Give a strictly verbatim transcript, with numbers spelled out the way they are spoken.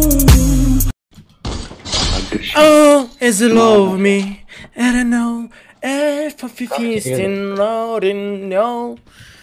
Oh, is it love me? I don't know. If I'm fifteen, no.